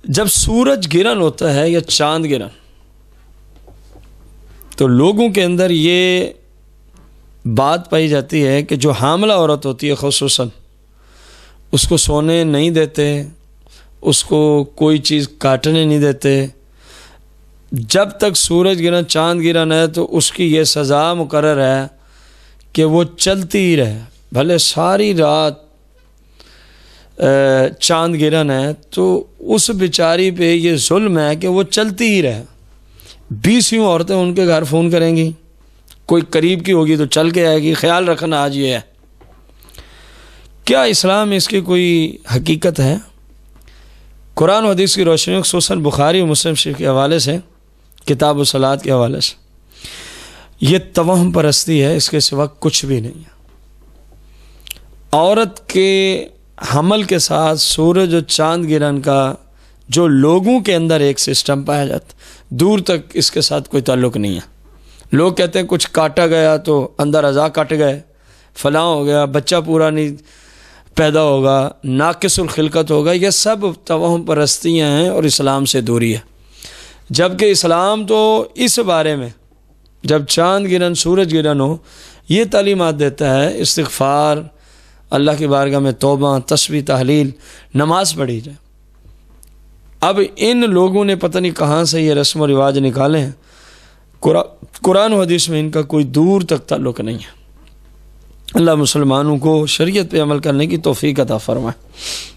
جب سورج گرہن ہوتا ہے یا چاند گرہن تو لوگوں کے اندر یہ بات پائی جاتی ہے کہ جو حاملہ عورت ہوتی ہے خصوصاً اس کو سونے نہیں دیتے، اس کو کوئی چیز کاٹنے نہیں دیتے، جب تک سورج گرہن چاند گرہن ہے تو اس کی یہ سزا مقرر ہے کہ وہ چلتی ہی رہے، بھلے ساری رات چاند گرہن ہے تو اس بیچاری پہ یہ ظلم ہے کہ وہ چلتی ہی رہے۔ 20 عورتیں ان کے گھر فون کریں گی، کوئی قریب کی ہوگی تو چل کے آئے گی، خیال رکھنا آج یہ ہے۔ کیا اسلام اس کی کوئی حقیقت ہے؟ قرآن و حدیث کی روشنی خصوصاً بخاری و مسلم شریف کے حوالے سے، کتاب الصلاۃ کے حوالے سے یہ توہم پرستی ہے، اس کے سوا کچھ بھی نہیں ہے۔ عورت کے حمل کے ساتھ سورج اور چاند گرہن کا جو لوگوں کے اندر ایک سسٹم پایا جاتا، دور تک اس کے ساتھ کوئی تعلق نہیں ہے۔ لوگ کہتے ہیں کچھ کاٹا گیا تو اندر اعضاء کٹ گئے، فلاں ہو گیا، بچہ پورا نہیں پیدا ہوگا، ناقص الخلقت ہوگا، یہ سب توہم پرستیاں ہیں اور اسلام سے دوری ہے۔ جبکہ اسلام تو اس بارے میں جب چاند گرہن سورج گرہن ہو یہ تعلیمات دیتا ہے، استغفار، اللہ کی بارگاہ میں توبہ، تسبیح، تحلیل، نماز پڑھی جائے۔ اب ان لوگوں نے پتہ نہیں کہاں سے یہ رسم و رواج نکالے ہیں، قرآن و حدیث میں ان کا کوئی دور تک تعلق نہیں ہے۔ اللہ مسلمانوں کو شریعت پہ عمل کرنے کی توفیق عطا فرمائے۔